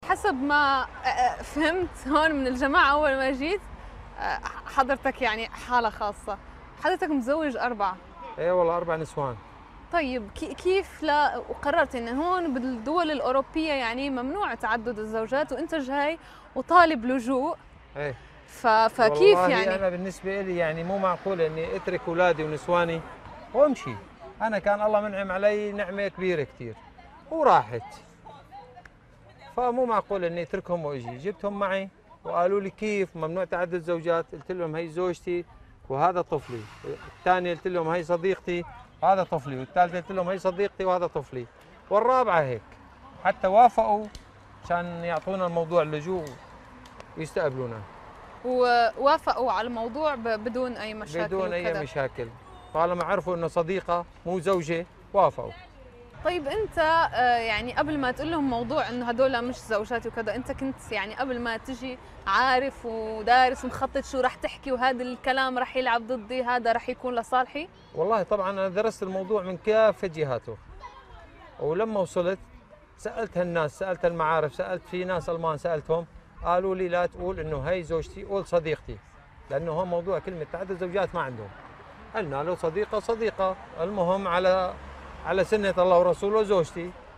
حسب ما فهمت هون من الجماعة أول ما جيت، حضرتك يعني حالة خاصة، حضرتك متزوج 4. ايه والله 4 نسوان. طيب كيف لا وقررت إن هون بالدول الأوروبية يعني ممنوع تعدد الزوجات وأنت جاي وطالب لجوء؟ ايه فكيف والله يعني؟ انا بالنسبه لي يعني مو معقول اني اترك اولادي ونسواني وامشي. انا كان الله منعم علي نعمه كبيره كثير وراحت، فمو معقول اني اتركهم واجي. جبتهم معي وقالوا لي كيف ممنوع تعدد الزوجات؟ قلت لهم هي زوجتي وهذا طفلي. الثانيه قلت لهم هي صديقتي وهذا طفلي، والثالثه قلت لهم هي صديقتي وهذا طفلي، والرابعه هيك. حتى وافقوا عشان يعطونا الموضوع اللجوء ويستقبلونا ووافقوا على الموضوع بدون أي مشاكل بدون اي وكذا؟ مشاكل. طالما عرفوا انه صديقه مو زوجه وافقوا. طيب انت يعني قبل ما تقول لهم موضوع انه هدول مش زوجاتي وكذا، انت كنت يعني قبل ما تجي عارف ودارس ومخطط شو رح تحكي وهذا الكلام رح يلعب ضدي، هذا رح يكون لصالحي؟ والله طبعا انا درست الموضوع من كافه جهاته، ولما وصلت سالت هالناس، سالت المعارف، سالت في ناس المان سالتهم، قالوا لي لا تقول انه هي زوجتي، قول صديقتي، لانه هو موضوع كلمه تعدد زوجات ما عندهم. قلنا له صديقه صديقه، المهم على سنه الله ورسوله زوجتي.